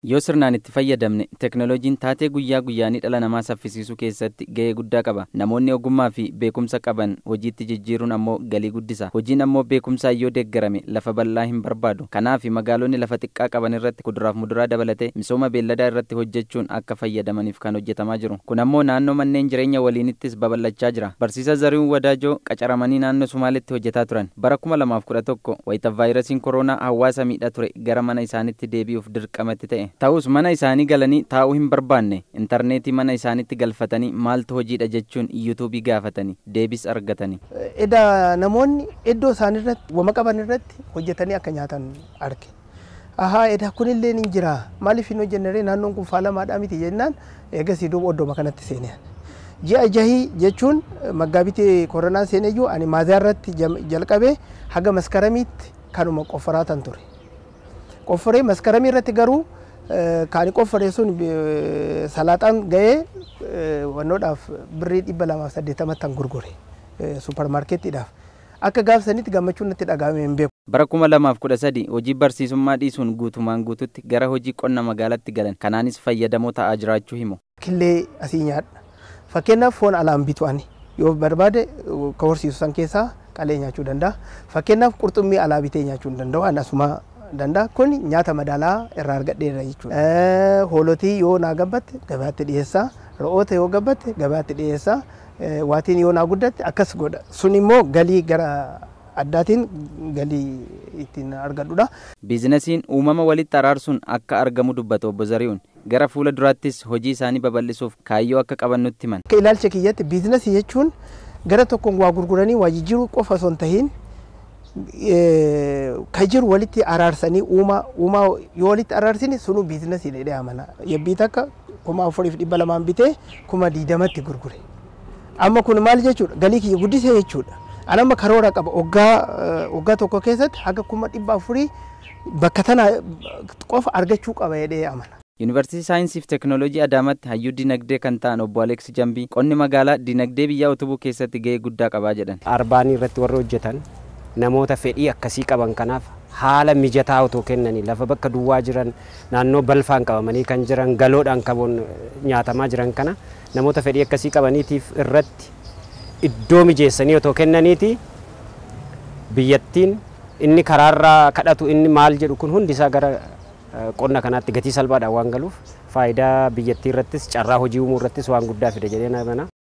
Yoo sirnaan itti fayyadamne teknooloojiin taatee guyyaa guyyaanii dhala namaa saffisiisuu keessatti gahee guddaa qaba. Namoonni ogummaa fi beekumsa qaban hojiitti jijjiiruun ammoo galii guddisa. Hojiin ammoo beekumsaa yoo deeggarame lafa bal'aa hin barbaadu. Kanaaf magaalonni lafa xiqqaa qaban irratti kuduraaf muduraa dabalatee misooma beelladaa irratti hojjechuun akka fayyadamaniif kan hojjetamaa jiru. Kun ammoo naannoo manneen jireenya waliinittis babal'achaa jira. Barsiisaa Zarihuun Wadaajoo qacaramanii naannoo Somaalitti hojjetaa turan. Bara 2011 wayita vaayirasiin koronaa hawaasa miidhaa ture gara mana isaaniitti deebi'uuf dirqamatti ta'e. Ta'us mana isaanii galanii taa'uu hin barbaanne intarneetii mana isaaniitti galfatanii maaltu hojiidha jechuun yuutuubii gaafatanii deebis argatanii. Eda namoonni iddoo isaanii irratti wama qaban irratti hojjetanii akka nyaatan arge. Eda kunillee ni jira. Maaliif hin hojjennee naannoon kun faalamaadhaa miti jennaan eegasii duuba oddooma kanatti seenee. Ji'a jahii jechuun maggaabitii koronaan seeneyyuu ani maaziyaa irratti jalqabee haga maskaramiitti kanuma qoffaraatan ture. Qofforee maskaramii irratti garuu kaani qofforee sun salaaxaan ga'ee wannoodhaaf birrii 280 gurgure suuparmaarkeettiidhaaf. Akka gaafsanitti gammachuun natti dhaga'ame hin beeku. Bara 2013 hojii barsiisummaa dhiisuun guutumaan guututti gara hojii qonna magaalaatti galan. Kanaanis fayyadamoo ta'aa jiraachuu himu. Killee asii nyaadha. Fakkeenyaaf foon alaan bitu ani yoo barbaade ka horsiisu san keessaa qalee nyaachuu danda'a. Fakkeenyaaf qurxummii alaa bitee nyaachuu hin danda'u. Anasuma danda'a. Kun nyaata madaalaa irraa argadheera jechuudha. Hoolotii yoo naa gabbatte gabaatti dhiyeessaa. Re'oota yoo gabbatte gabaatti dhiyeessaa. Waatiin yoo naa guddatte akkas godha. Sun immoo galii gara addaatiin galii ittiin argadhudha. Biizinasiin uumama walitti araarsuun akka argamu dubbata obbo Zarihuun. Gara fuula duraattis hojii isaanii babal'isuuf kaayyoo akka qaban nutti himan. Akka ilaalcha kiyyatti biizinasii jechuun gara tokkoon waa gurguranii waa jijjiiruu qofa osoo hin tahiin ka jiru walitti araarsanii uumaa yoo walitti araarsine sunu biizinasii dheedhee amana. Yabbii takka 4,200 bitee 20,000tti gurgure. Amma kun maal jechuudha? Galii kiyya guddisee jechuudha. Anamma karoora qaba waggaa tokko keessatti haga 400,000 bakka tana qofa argachuu qaba jedhee amana. Yuunivarsiitii Saayinsii fi Teknooloojii Adaamaatti hayyuu dinagdee kan ta'an obbo Aleeks Jambii qonni magaalaa dinagdee biyyaa utubuu keessatti gahee guddaa qabaa jedhan. Arbaanii irratti warra hojjetan namoota fedhii akkasii qaban kanaaf haala mijataa otoo kennanii lafa bakka duwwaa jiran naannoo balfaan qabamanii kan jiran galoodhaan qabuun nyaatamaa jiran kana namoota fedhii akkasii qabaniitiif irratti iddoo mijeessanii otoo kennaniiti biyyattiin inni karaarraa kadhatu inni maal jedhu kun hundi isaa gara qonna kanaatti gatii salphaadhaan waan galuuf faayidaa biyyattii irrattis carraa hojii uumuu irrattis waan guddaa fida jedhee nama.